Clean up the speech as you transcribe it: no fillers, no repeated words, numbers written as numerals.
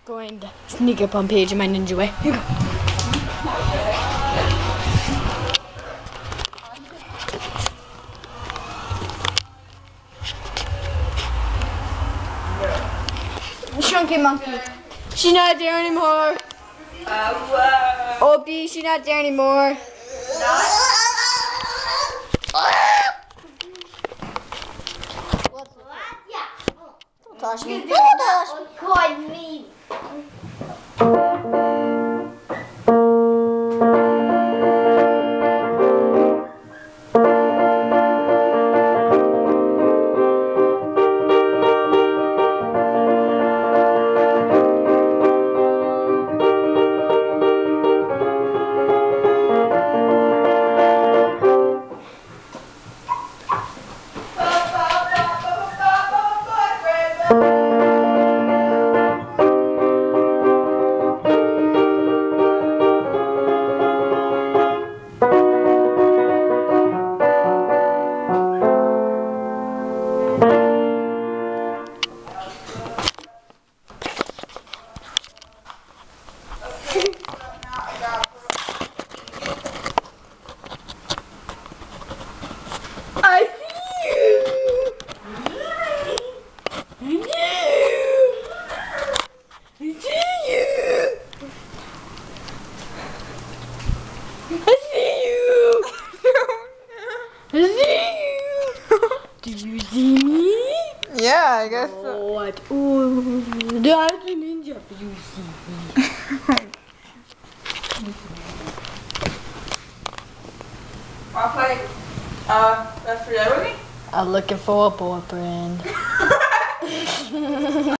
going to sneak up on Paige in my ninja way. Here you go. Chunky monkey. She's not there anymore. Opie, she's not there anymore. Don't touch me. Don't touch me. I see you. I see you. I see you. I see you. Do you see me? Yeah, I guess so. What? Oh, that's a ninja. You see me. Wanna play Left 4 Dead with me? I'm looking for a boyfriend.